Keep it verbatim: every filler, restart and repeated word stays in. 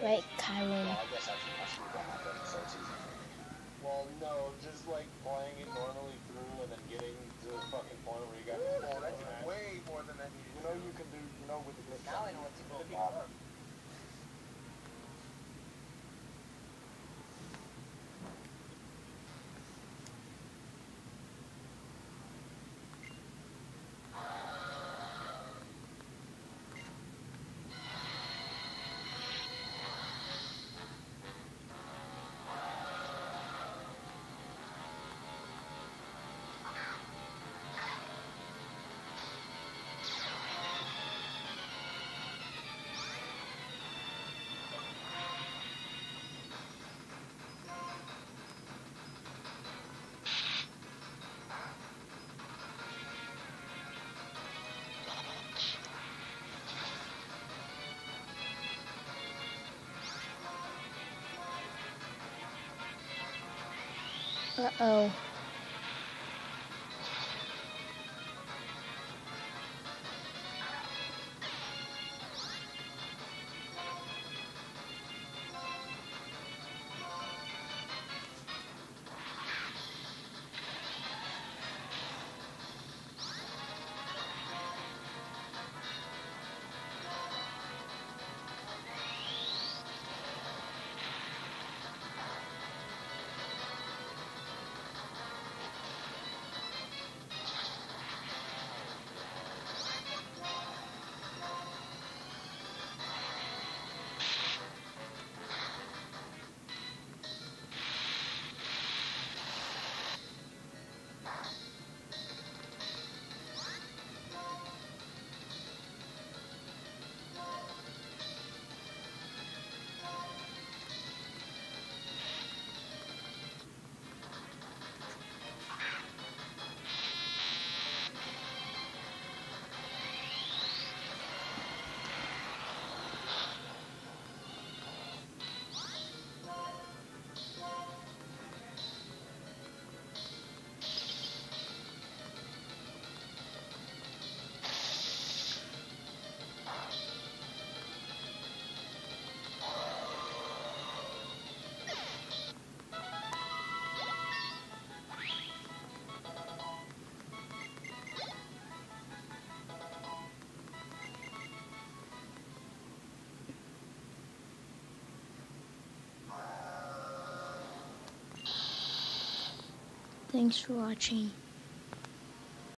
White Kyurem. Well, I guess I should must have done that then, so it's easy. Well, no, just like playing it normally through and then getting to the fucking point where you got. Oh, that's way more than I needed. You know you can do. You know with the glitch. Now I know what to go for. Uh-oh. Thanks for watching.